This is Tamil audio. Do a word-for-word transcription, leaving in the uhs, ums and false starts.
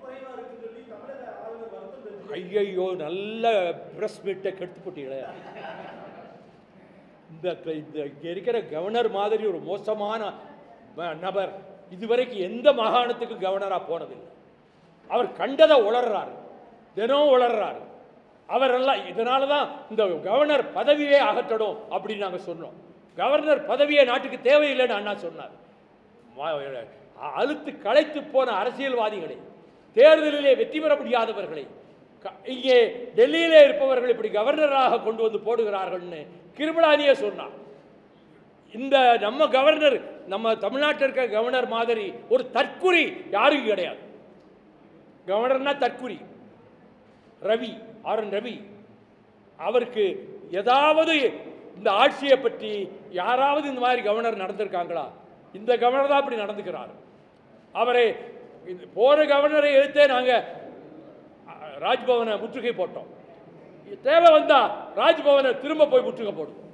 ஐயோ, நல்ல பிரஸ் மீட்டை கெடுத்து போட்டீங்களே. இந்த இங்க இருக்கிற கவர்னர் மாதிரி ஒரு மோசமான நபர் இதுவரைக்கும் எந்த மாகாணத்துக்கும் கவர்னரா போனதில்லை. அவர் கண்டதை உளர்றாரு, தினம் உளர்றாரு. அவரெல்லாம் இதனால தான் இந்த கவர்னர் பதவியே அகற்றணும் அப்படின்னு நாங்கள் சொன்னோம். கவர்னர் பதவியே நாட்டுக்கு தேவையில்லைன்னு அண்ணா சொன்னார். அழுத்து களைத்து போன அரசியல்வாதிகளை, தேர்தலிலே வெற்றி பெற முடியாதவர்களை இங்கே டெல்லியிலே இருப்பவர்கள் இப்படி கவர்னராக கொண்டு வந்து போடுகிறார்கள்னு கிருபலானியே சொன்னார். இந்த நம்ம கவர்னர், நம்ம தமிழ்நாட்டில் இருக்க கவர்னர் மாதிரி ஒரு தற்குறி யாருக்கும் கிடையாது. கவர்னர்னா தற்குறி. ரவி, ஆர் என் ரவி, அவருக்கு ஏதாவது இந்த ஆட்சியை பற்றி யாராவது இந்த மாதிரி கவர்னர் நடந்திருக்காங்களா? இந்த கவர்னர் தான் அப்படி நடந்துக்கிறார். அவரை போற கவர்னரை எடுத்தே நாங்கள் ராஜ்பவனை முற்றுகை போட்டோம். தேவை வந்தா ராஜ்பவனை திரும்ப போய் முற்றுகை போடுவோம்.